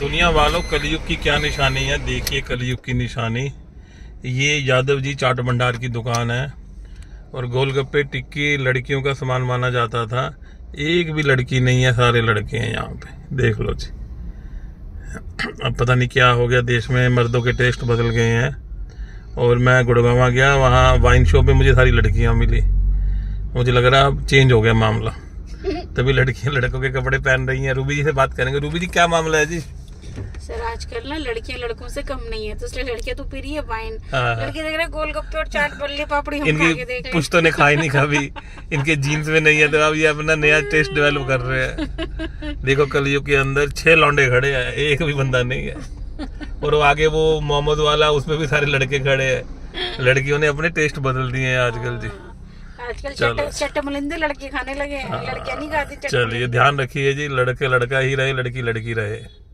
दुनिया वालों, कलयुग की क्या निशानी है। देखिए कलयुग की निशानी, ये यादव जी चाट भंडार की दुकान है और गोलगप्पे टिक्की लड़कियों का सामान माना जाता था। एक भी लड़की नहीं है, सारे लड़के हैं यहाँ पे, देख लो जी। अब पता नहीं क्या हो गया देश में, मर्दों के टेस्ट बदल गए हैं। और मैं गुड़गांव गया, वहाँ वाइन शॉप में मुझे सारी लड़कियाँ मिली। मुझे लग रहा अब चेंज हो गया मामला, तभी लड़कियां लड़कों के कपड़े पहन रही हैं। रूबी जी से बात करेंगे। रूबी जी क्या मामला है जी? सर आजकल ना लड़कियां लड़कों से कम नहीं है, तो इसलिए लड़कियां तो पी रही है वाइन। लड़के देख रहे गोलगप्पे और चाट बल्ले पापड़ी हम खा के देख। कुछ तो ने खाई नहीं कभी, इनके जीन्स में नहीं है, तो अब ये अपना नया टेस्ट डेवलप कर रहे हैं। देखो कलयुग के अंदर 6 लौंडे खड़े हैं, एक भी बंदा नहीं है। और वो आगे वो मोहम्मद वाला, उसमें भी सारे लड़के खड़े हैं। लड़कियों ने अपने टेस्ट बदल दिए हैं आजकल जी। आजकल चट्टमलिंदे लड़के खाने लगे हैं, लड़कियां नहीं खाती। चलिए ध्यान रखिए जी, लड़के लड़का ही रहे, लड़की लड़की रहे।